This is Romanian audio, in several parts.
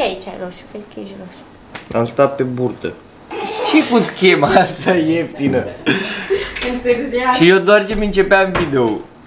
Ce aici ai roșu? Vezi că ești roșu. Am stat pe burtă. Ce cu schema asta ieftină? Întârziat. Și eu doar ce mi începeam video.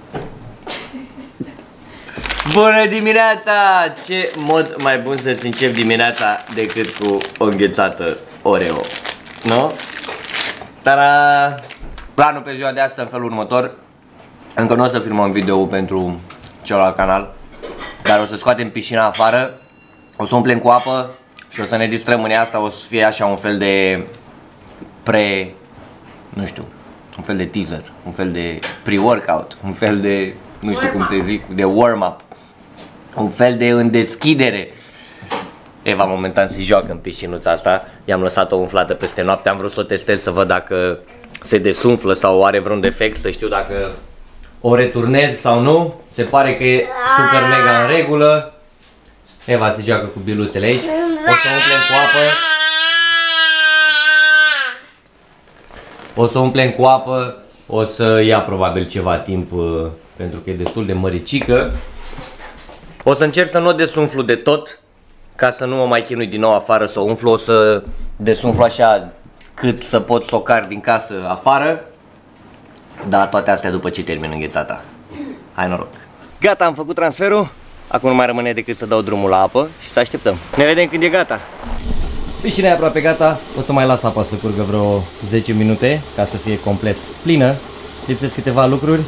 Bună dimineața! Ce mod mai bun să-ți începi dimineața decât cu o înghețată Oreo, nu? Dar planul pe ziua de astăzi în felul următor. Încă nu o să filmăm video pentru celălalt canal, dar o să scoatem piscina afară, o să umplem cu apă și o să ne distrăm în ea. Asta o să fie așa un fel de nu știu, un fel de teaser, un fel de pre-workout, un fel de, nu știu cum să zic, de warm-up, un fel de îndeschidere. Eva momentan se joacă în piscinuța asta, i-am lăsat-o umflată peste noapte, am vrut să o testez să văd dacă se desumflă sau are vreun defect, să știu dacă o returnez sau nu. Se pare că e super mega în regulă. Eva se joacă cu biluțele aici. O să umplem cu apă. O să umplem cu apă. O să ia probabil ceva timp pentru că e destul de măricică. O să încerc să nu o desumflu de tot, ca să nu mă mai chinui din nou afară să o umflu. O să desumflu așa cât să pot să o car din casă afară. Da, toate astea după ce termin înghețata. Hai noroc. Gata, am făcut transferul. Acum nu mai rămâne decât să dau drumul la apă și să așteptăm. Ne vedem când e gata. Piscina e aproape gata. O să mai las apa să curgă vreo 10 minute ca să fie complet plină. Lipsesc câteva lucruri.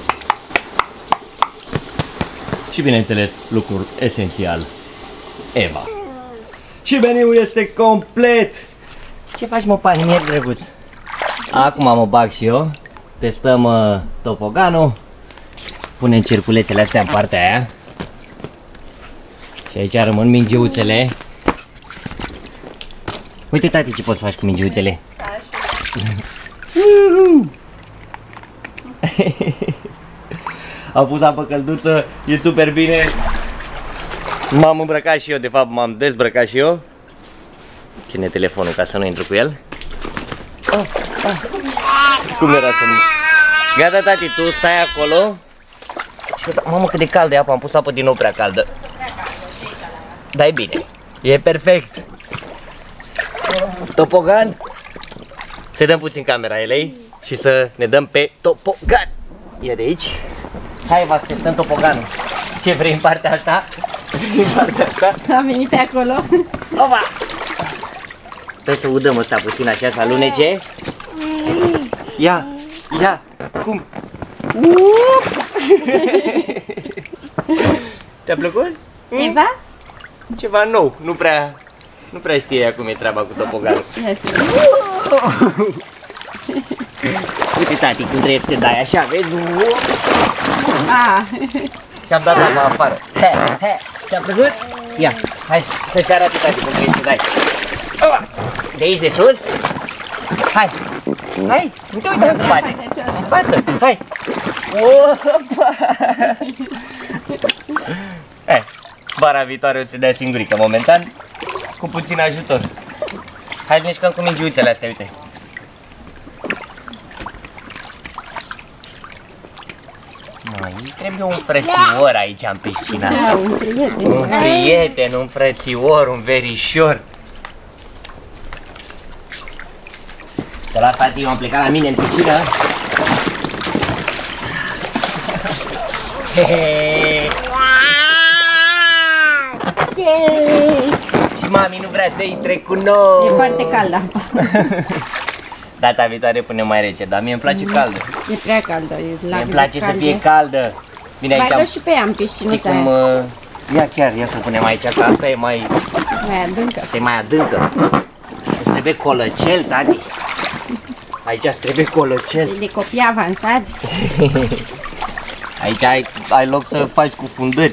Și bineînțeles, lucrul esențial, Eva. Și meniul este complet. Ce faci, mă, palmier drăguț? Acum mă bag și eu. Testăm topoganul. Punem circulețele astea în partea aia. Și aici rămân mingiuțele. Uite, tati, ce poți să faci cu mingiuțele. Am pus apă călduță, e super bine. M-am îmbrăcat și eu, de fapt m-am dezbrăcat și eu. Ține telefonul ca să nu intru cu el. Cum era să nu... Gata, tati, tu stai acolo. Mamă, cât de caldă e apa, am pus apă din nou prea caldă. Da, e bine, e perfect. Topogan. Să dăm puțin camera elei și să ne dăm pe topogan. Ia de aici. Hai, vă așteptăm topoganul. Ce vrei în partea asta? În partea asta? Am venit pe acolo. Opa! Trebuie să udăm ăsta puțin așa, să alunece. Ia, ia, cum? Ți-a plăcut? Eva? Ceva nou, nu prea știe ea cum e treaba cu topoganul. Uite, tati, cum trebuie să te dai așa, vezi? Și-am dat apa afară. Ți-a plăcut? Ia, hai, să-ți arate, tati, cum trebuie să te dai. De aici de sus? Hai, hai, nu te uita în spate. În față, hai. Opa! Hai, vara viitoare o să dea singurică, momentan, cu puțin ajutor. Hai să ne jucăm cu mingiuțele astea, uite. Mai trebuie un frățior aici în piscina asta. Da, un prieten. Un prieten, un frățior, un verișor. Să las, tati, m-am plecat la mine în piscină. Și mami nu vrea să intre cu noi. E foarte caldă apa. Data viitoare punem mai rece, dar mie îmi place caldă. E prea caldă. Mie îmi place să fie caldă. Bine, aici mai dă și pe ea în piscinuța aia. Ia chiar, ia să o punem aici, că asta e mai adâncă. Asta e mai adâncă. Îți trebuie colăcel, tati. Aici îți trebuie colăcel. E de copii avansați. Aici ai loc să faci cu fundări.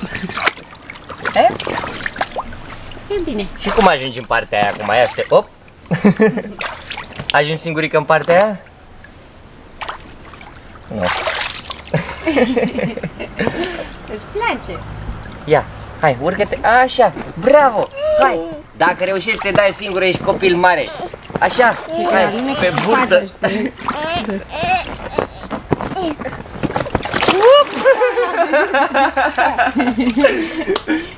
E bine. Și cum ajungi în partea aia acum? Ia să te... Op! Ajungi singurică în partea aia? Nu. Îți place? Ia, hai, urcă-te, așa, bravo, hai. Dacă reușești să te dai singură, ești copil mare. Așa, hai, pe burtă.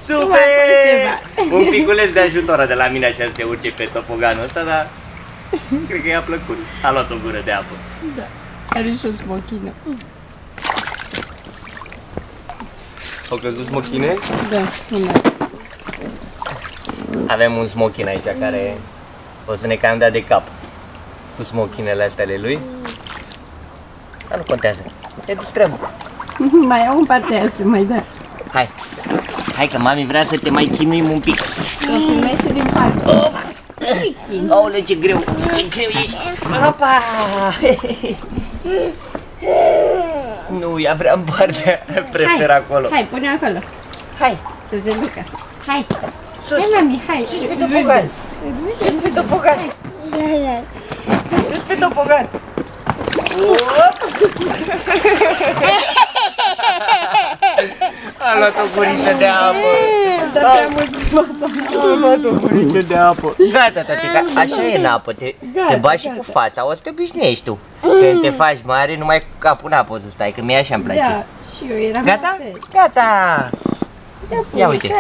Super! Un piculeț de ajutor de la mine așa să se urce pe topoganul ăsta, dar cred că i-a plăcut. A luat o gură de apă. Da. Are și o smochină. Au căzut smochine? Da, nu mai. Avem un smochin aici care o să ne cam dea de cap cu smochinele astea ale lui. Dar nu contează. Ne distrăm. Mai au în partea aia să mai da. Hai. Hai că mami vrea să te mai chinuim un pic. Să filmezi și din față. Aoleu, ce greu. Ce greu ești. Opa! Nu, ea vrea în partea. Prefer acolo. Hai, pune acolo. Hai. Să se ducă. Hai. Sus. Hai, mami, hai. Sus pe topogan. Sus pe topogan. Sus pe topogan. A luat o guriță de apă. A luat o guriță de apă. Gata, tătica. Așa e în apă. Te bagi și cu fața. O să te obișnuiești tu. Când te faci mare, numai cu capul în apă o să stai. Că mie așa îmi place. Da, și eu eram. Gata? Gata. Ia uite.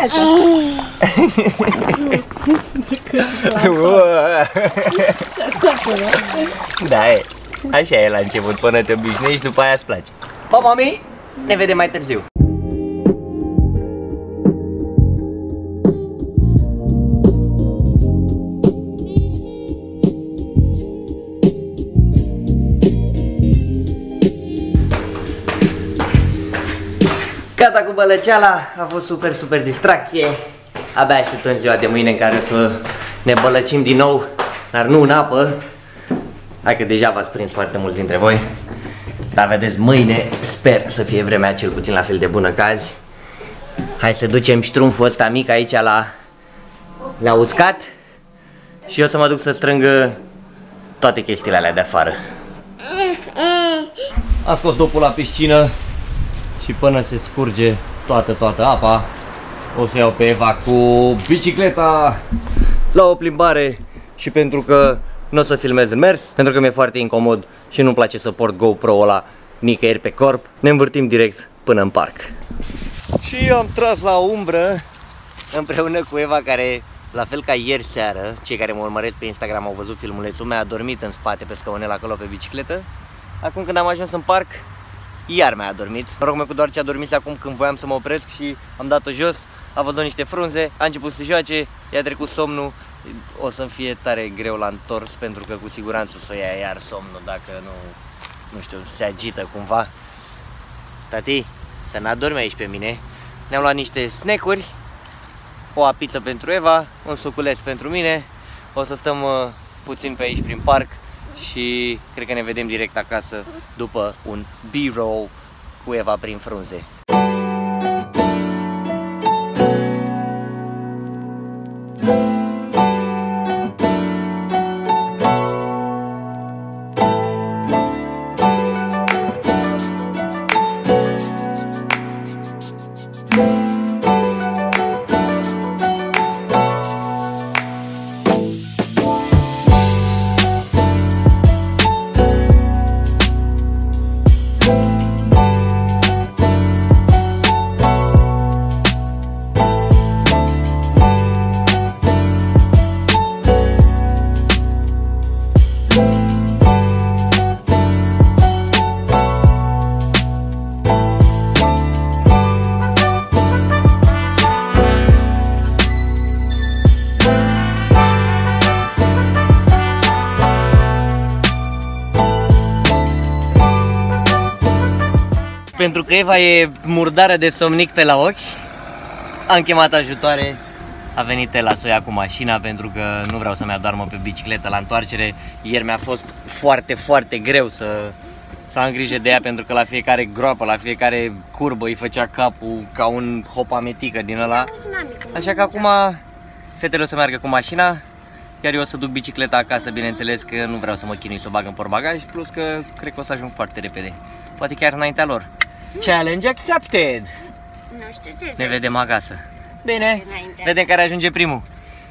Da, e. Așa e la început, până te obișnuiești, după aia îți place. Pa, mami! Ne vedem mai târziu. Gata cu bălăceala, a fost super distracție. Abia așteptăm ziua de mâine în care o să ne bălăcim din nou, dar nu în apă. Hai că deja v-ați prins foarte mulți dintre voi. Dar vedeți, mâine sper să fie vremea cel puțin la fel de bună ca azi. Hai să ducem ștrumful ăsta mic aici la uscat. Și eu să mă duc să strâng toate chestiile alea de afară. Am scos dopul la piscină. Și până se scurge toată apa, o să iau pe Eva cu bicicleta la o plimbare. Și pentru că nu o să filmez în mers, pentru că mi-e foarte incomod și nu-mi place să port GoPro-ul ăla nicăieri pe corp, ne învârtim direct până în parc. Și am tras la umbră împreună cu Eva, care, la fel ca ieri seară, cei care mă urmăresc pe Instagram au văzut filmulețul, mi-a dormit în spate pe scaunel acolo pe bicicletă. Acum când am ajuns în parc, iar mi-a adormit. Mă rog, cu doar ce a dormit acum când voiam să mă opresc și am dat-o jos. A văzut niște frunze, a început să joace, i-a trecut somnul. O să-mi fie tare greu la întors, pentru că cu siguranță o să ia iar somnul dacă nu știu, se agită cumva. Tati, să n-adormi aici pe mine. Ne-am luat niște snack-uri, o apiță pentru Eva, un suculeț pentru mine. O să stăm puțin pe aici prin parc și cred că ne vedem direct acasă după un B-roll cu Eva prin frunze. Pentru că Eva e murdară de somnic pe la ochi, am chemat ajutoare, a venit el să o ia cu mașina pentru că nu vreau să-mi adoarmă pe bicicletă la întoarcere. Ieri mi-a fost foarte greu să am grijă de ea, pentru că la fiecare groapă, la fiecare curbă îi făcea capul ca un hopametică din ăla. Așa că acum fetele o să meargă cu mașina, iar eu o să duc bicicleta acasă, bineînțeles că nu vreau să mă chinui să o bag în portbagaj, plus că cred că o să ajung foarte repede, poate chiar înaintea lor. Challenge accepted! Nu știu ce. Ne vedem acasă. Bine, vedem care ajunge primul.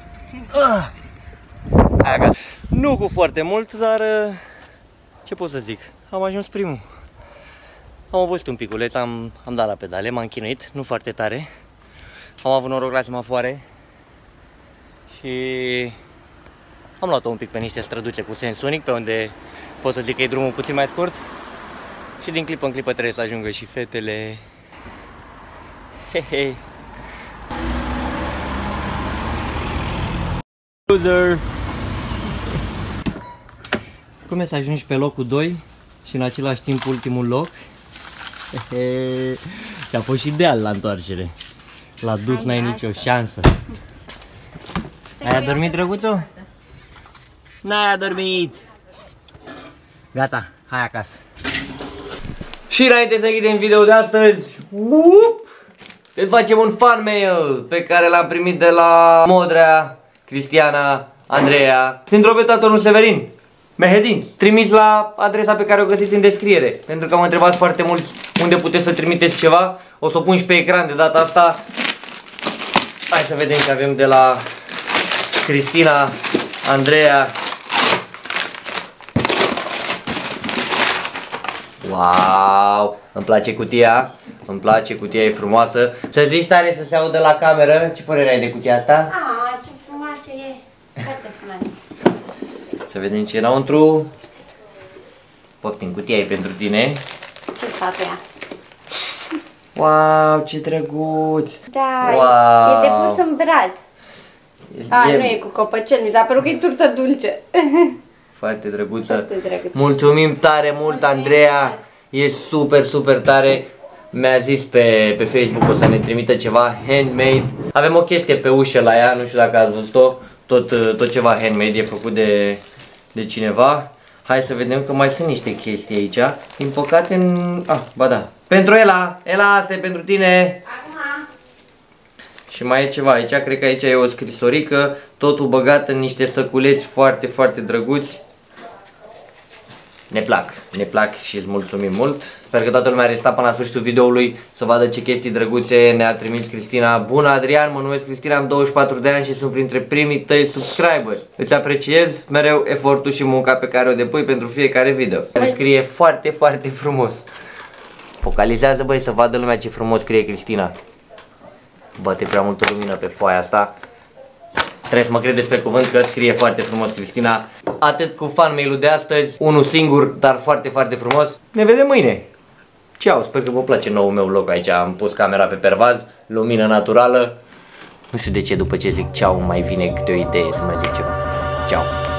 Acasă. Nu cu foarte mult, dar ce pot să zic? Am ajuns primul. Am obosit un piculeț, am dat la pedale, m-am chinuit, nu foarte tare. Am avut noroc la semafoare și am luat-o un pic pe niște străduțe cu sens unic, pe unde pot să zic că e drumul puțin mai scurt. Și din clipă în clipă trebuie să ajungă și fetele. Hehe. Loser. Cum e să ajungi pe locul 2 și în același timp ultimul loc? Și a fost și ideal la întoarcere. La dus n-ai nicio șansă. Ai adormit, drăguțul? N-ai adormit! Gata, hai acasă. Și înainte să închidem video de astăzi, îți facem un fan mail pe care l-am primit de la Modrea, Cristiana, Andreea, dintr-o pe tatăl Severin Mehedin, trimis la adresa pe care o găsiți în descriere. Pentru că am întrebat foarte mult unde puteți să trimiteți ceva. O să o pun și pe ecran de data asta. Hai să vedem ce avem de la Cristina, Andreea. Wow, îmi place cutia. Îmi place, cutia e frumoasă. Să zici tare să se audă la cameră. Ce părere ai de cutia asta? Ce frumoasă e. Foarte frumoasă. Să vedem ce e înăuntru. Poftim, cutia e pentru tine. Ce fac ea? Wow, ce drăguț! Da, wow. e de pus în brad. Nu e cu copăcel, mi s-a părut că e turtă dulce. Foarte drăguță. Foarte drăguț. Mulțumim tare mult, Andreea. E super, super tare. Mi-a zis pe Facebook o să ne trimită ceva handmade. Avem o chestie pe ușă la ea, nu știu dacă ați văzut-o. Tot ceva handmade, e făcut de cineva. Hai să vedem că mai sunt niște chestii aici. Din păcate, ba da. Pentru Ela, asta e pentru tine. Acum. Și mai e ceva aici, cred că aici e o scrisorică. Totul băgat în niște săculeți foarte, foarte drăguți. Ne plac și îți mulțumim mult. Sper că toată lumea a restat până la sfârșitul videoului să vadă ce chestii drăguțe ne-a trimis Cristina. Bună, Adrian, mă numesc Cristina, am 24 de ani și sunt printre primii tăi subscriberi. Îți apreciez mereu efortul și munca pe care o depui pentru fiecare video. Îmi scrie foarte, foarte frumos. Focalizează, băi, să vadă lumea ce frumos scrie Cristina. Bate prea multă lumină pe foaia asta. Trebuie să mă credeți pe cuvânt că scrie foarte frumos Cristina. Atât cu fan mail-ul de astăzi, unul singur, dar foarte, foarte frumos. Ne vedem mâine. Ceau, sper că vă place noul meu loc aici. Am pus camera pe pervaz, lumină naturală. Nu știu de ce după ce zic ceau mai vine câte o idee să mai zic ceva. Ceau.